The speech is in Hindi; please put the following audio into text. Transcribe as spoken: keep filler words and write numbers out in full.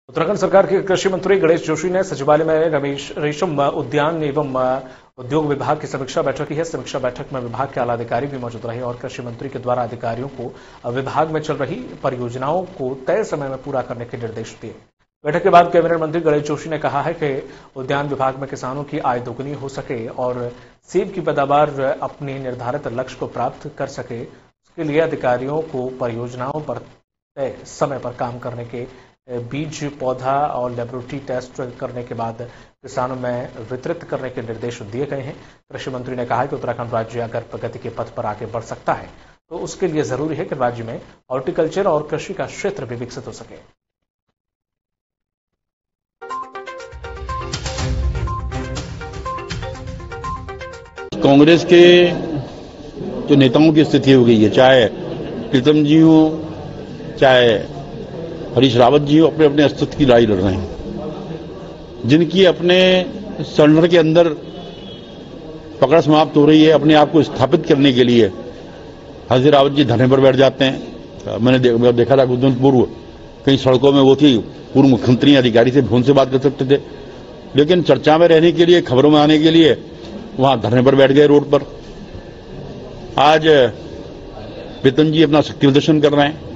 उत्तराखंड सरकार के कृषि मंत्री गणेश जोशी ने सचिवालय में रमेश रेशम उद्यान एवं उद्योग विभाग की समीक्षा बैठक की है। समीक्षा बैठक में विभाग के आला अधिकारी भी मौजूद रहे और कृषि मंत्री के द्वारा अधिकारियों को विभाग में चल रही परियोजनाओं को तय समय में पूरा करने के निर्देश दिए। बैठक के बाद कैबिनेट मंत्री गणेश जोशी ने कहा है कि उद्यान विभाग में किसानों की आय दोगुनी हो सके और सेब की पैदावार अपने निर्धारित लक्ष्य को प्राप्त कर सके, उसके लिए अधिकारियों को परियोजनाओं पर तय समय पर काम करने के बीज पौधा और लेबोरेटरी टेस्ट करने के बाद किसानों में वितरित करने के निर्देश दिए गए हैं। कृषि मंत्री ने कहा कि उत्तराखंड राज्य अगर प्रगति के पथ पर आगे बढ़ सकता है तो उसके लिए जरूरी है कि राज्य में हॉर्टिकल्चर और कृषि का क्षेत्र भी विकसित हो सके। कांग्रेस के जो नेताओं की स्थिति हो गई है, चाहे प्रीतम जी हो चाहे हरीश रावत जी अपने अपने अस्तित्व की लड़ाई लड़ रहे हैं, जिनकी अपने सर्नर के अंदर पकड़ समाप्त हो रही है। अपने आप को स्थापित करने के लिए हरीश रावत जी धरने पर बैठ जाते हैं। मैंने दे, देखा था कुछ दिन पूर्व कई सड़कों में वो थी, पूर्व मुख्यमंत्री अधिकारी से फोन से बात कर सकते थे, लेकिन चर्चा में रहने के लिए, खबरों में आने के लिए वहां धरने पर बैठ गए रोड पर। आज प्रीतम जी अपना शक्ति प्रदर्शन कर रहे हैं।